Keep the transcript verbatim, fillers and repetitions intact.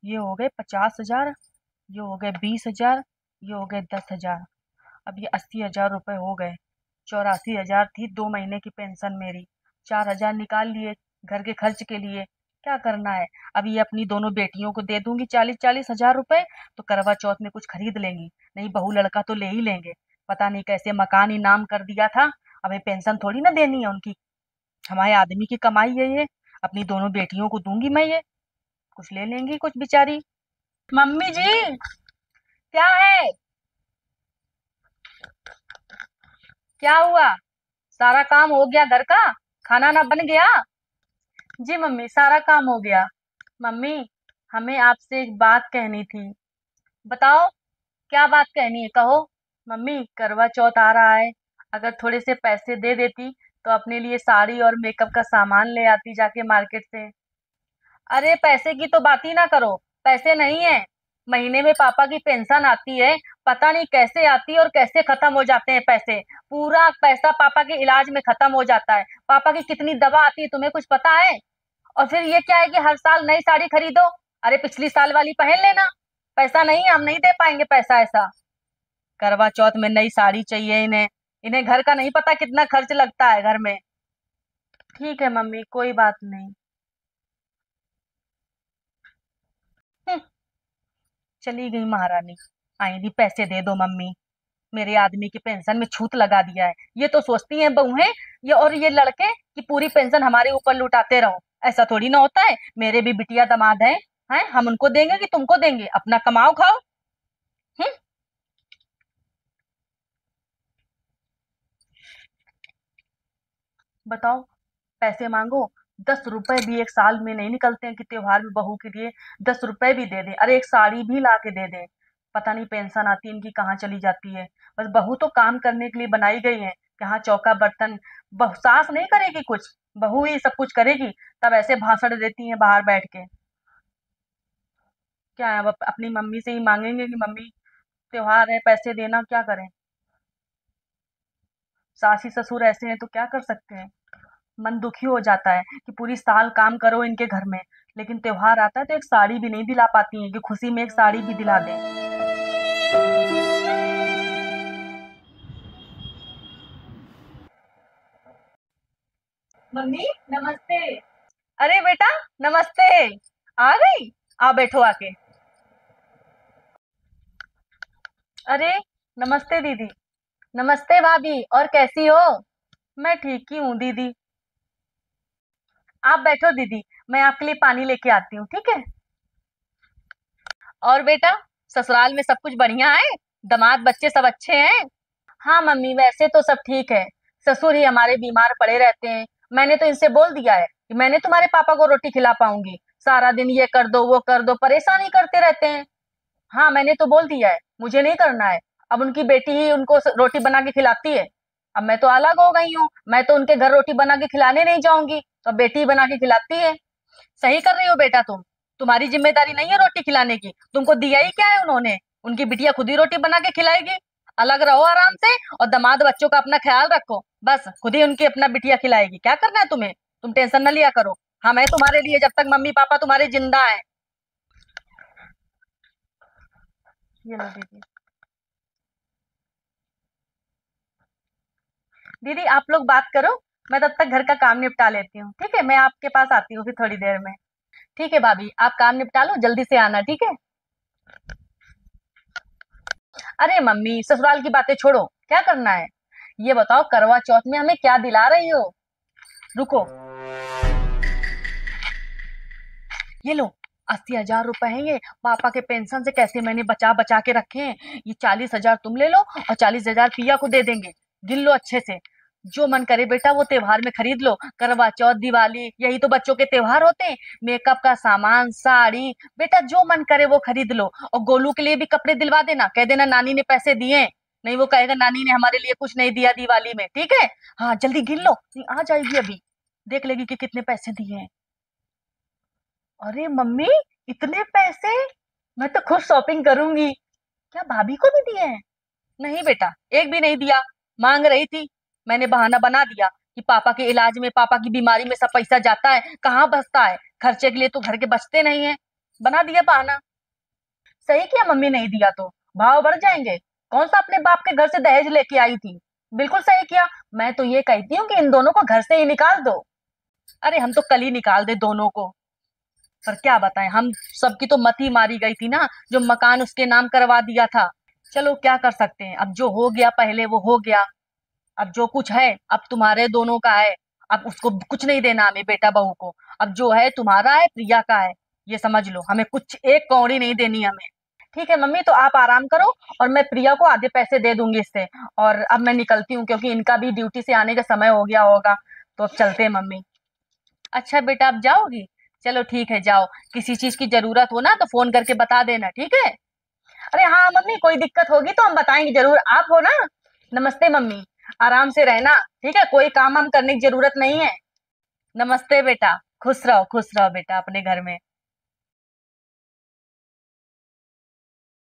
ये हो गए पचास हजार, ये हो गए बीस हजार, ये हो गए दस हजार। अब ये अस्सी हजार रुपए हो गए। चौरासी हजार थी दो महीने की पेंशन मेरी। चार हजार निकाल लिए घर के खर्च के लिए। क्या करना है? अब ये अपनी दोनों बेटियों को दे दूंगी चालीस चालीस हजार रुपए, तो करवा चौथ में कुछ खरीद लेंगी। नहीं, बहू लड़का तो ले ही लेंगे। पता नहीं कैसे मकान इनाम कर दिया था। अब ये पेंशन थोड़ी ना देनी है उनकी। हमारे आदमी की कमाई है ये। अपनी दोनों बेटियों को दूंगी मैं ये। कुछ ले लेंगी कुछ बेचारी। मम्मी जी, क्या है? क्या हुआ? सारा काम हो गया घर का? खाना ना बन गया? जी मम्मी, सारा काम हो गया। मम्मी, हमें आपसे एक बात कहनी थी। बताओ, क्या बात कहनी है, कहो। मम्मी, करवा चौथ आ रहा है। अगर थोड़े से पैसे दे देती तो अपने लिए साड़ी और मेकअप का सामान ले आती जाके मार्केट से। अरे पैसे की तो बात ही ना करो। पैसे नहीं है। महीने में पापा की पेंशन आती है। पता नहीं कैसे आती है और कैसे खत्म हो जाते हैं पैसे। पूरा पैसा पापा के इलाज में खत्म हो जाता है। पापा की कितनी दवा आती है तुम्हें कुछ पता है? और फिर ये क्या है कि हर साल नई साड़ी खरीदो। अरे पिछली साल वाली पहन लेना। पैसा नहीं है, हम नहीं दे पाएंगे पैसा ऐसा। करवा चौथ में नई साड़ी चाहिए इन्हें। इन्हें घर का नहीं पता कितना खर्च लगता है घर में। ठीक है मम्मी, कोई बात नहीं। हम्म, चली गई महारानी। आई दी पैसे दे दो मम्मी। मेरे आदमी की पेंशन में छूत लगा दिया है। ये तो सोचती हैं बहुएं, ये और ये लड़के, कि पूरी पेंशन हमारे ऊपर लुटाते रहो। ऐसा थोड़ी ना होता है। मेरे भी बिटिया दामाद हैं। हैं, हम उनको देंगे कि तुमको देंगे? अपना कमाओ खाओ। हम्म। बताओ, पैसे मांगो। दस रुपए भी एक साल में नहीं निकलते हैं कि त्योहार में बहू के लिए दस रुपए भी दे दे। अरे एक साड़ी भी ला के दे दे। पता नहीं पेंशन आती इनकी कहाँ चली जाती है। बस बहू तो काम करने के लिए बनाई गई है। यहाँ चौका बर्तन बहू सास नहीं करेगी कुछ। बहू ही सब कुछ करेगी। तब ऐसे भाषण देती हैं बाहर बैठ के। क्या है, अब अप- अपनी मम्मी से ही मांगेंगे कि मम्मी त्योहार है पैसे देना, क्या करें? सासी ससुर ऐसे हैं तो क्या कर सकते हैं। मन दुखी हो जाता है कि पूरी साल काम करो इनके घर में, लेकिन त्योहार आता है तो एक साड़ी भी नहीं दिला पाती हैं कि खुशी में एक साड़ी भी दिला दें। मम्मी, नमस्ते। अरे बेटा, नमस्ते। आ गई? आ बैठो आके। अरे, नमस्ते दीदी। नमस्ते भाभी, और कैसी हो? मैं ठीक ही हूँ दीदी। आप बैठो दीदी, मैं आपके लिए पानी लेके आती हूँ, ठीक है? और बेटा, ससुराल में सब कुछ बढ़िया है? दामाद बच्चे सब अच्छे हैं? हाँ मम्मी, वैसे तो सब ठीक है। ससुर ही हमारे बीमार पड़े रहते हैं। मैंने तो इनसे बोल दिया है कि मैंने तुम्हारे पापा को रोटी खिला पाऊंगी। सारा दिन ये कर दो वो कर दो, परेशान ही करते रहते हैं। हाँ, मैंने तो बोल दिया है, मुझे नहीं करना है। अब उनकी बेटी ही उनको स- रोटी बना के खिलाती है। अब मैं तो अलग हो गई हूँ, मैं तो उनके घर रोटी बना के खिलाने नहीं जाऊंगी, तो बेटी ही बना के खिलाती है। सही कर रही हो बेटा तुम। तुम्हारी जिम्मेदारी नहीं है रोटी खिलाने की, तुमको दिया ही क्या है उन्होंने? उनकी बिटिया खुद ही रोटी बना के खिलाएगी। अलग रहो आराम से, और दामाद बच्चों का अपना ख्याल रखो। बस खुद ही उनकी अपना बिटिया खिलाएगी, क्या करना है तुम्हें? तुम टेंशन न लिया करो। हाँ, मैं तुम्हारे लिए जब तक मम्मी पापा तुम्हारे जिंदा हैं। ये लो दीदी। दीदी आप लोग बात करो, मैं तब तक घर का काम निपटा लेती हूँ, ठीक है? मैं आपके पास आती हूँ फिर थोड़ी देर में। ठीक है भाभी, आप काम निपटा लो, जल्दी से आना, ठीक है? अरे मम्मी, ससुराल की बातें छोड़ो, क्या करना है? ये बताओ, करवा चौथ में हमें क्या दिला रही हो? रुको, ये लो। अस्सी हजार रुपए है ये। पापा के पेंशन से कैसे मैंने बचा बचा के रखे हैं। ये चालीस हजार तुम ले लो, और चालीस हजार पिया को दे देंगे। गिन लो अच्छे से। जो मन करे बेटा वो त्योहार में खरीद लो। करवा चौथ, दिवाली, यही तो बच्चों के त्योहार होते हैं। मेकअप का सामान, साड़ी, बेटा जो मन करे वो खरीद लो। और गोलू के लिए भी कपड़े दिलवा देना, कह देना नानी ने पैसे दिए हैं। नहीं, वो कहेगा नानी ने हमारे लिए कुछ नहीं दिया दिवाली में, ठीक है? हाँ जल्दी गिन लो, नहीं आ जाएगी अभी। देख लेगी कि कितने पैसे दिए हैं। अरे मम्मी, इतने पैसे! मैं तो खुद शॉपिंग करूंगी। क्या भाभी को भी दिए हैं? नहीं बेटा, एक भी नहीं दिया। मांग रही थी, मैंने बहाना बना दिया कि पापा के इलाज में, पापा की बीमारी में सब पैसा जाता है, कहाँ बचता है? खर्चे के लिए तो घर के बचते नहीं है। बना दिया बहाना। सही किया मम्मी नहीं दिया तो, भाव बढ़ जाएंगे। कौन सा अपने बाप के घर से दहेज लेके आई थी। बिल्कुल सही किया। मैं तो ये कहती हूँ कि इन दोनों को घर से ही निकाल दो। अरे हम तो कल ही निकाल दे दोनों को। पर क्या बताएं, हम सबकी तो मती मारी गई थी ना, जो मकान उसके नाम करवा दिया था। चलो क्या कर सकते हैं, अब जो हो गया पहले वो हो गया। अब जो कुछ है अब तुम्हारे दोनों का है। अब उसको कुछ नहीं देना हमें बेटा बहू को। अब जो है तुम्हारा है, प्रिया का है। ये समझ लो, हमें कुछ एक कौड़ी नहीं देनी हमें। ठीक है मम्मी, तो आप आराम करो और मैं प्रिया को आधे पैसे दे दूंगी इससे। और अब मैं निकलती हूँ क्योंकि इनका भी ड्यूटी से आने का समय हो गया होगा। तो अब चलते हैं मम्मी। अच्छा बेटा आप जाओगी। चलो ठीक है जाओ। किसी चीज की जरूरत हो ना तो फोन करके बता देना, ठीक है। अरे हाँ मम्मी, कोई दिक्कत होगी तो हम बताएंगे जरूर, आप हो ना। नमस्ते मम्मी। आराम से रहना। ठीक है, कोई काम हम करने की जरूरत नहीं है। नमस्ते बेटा। खुश रहो खुश रहो बेटा अपने घर में।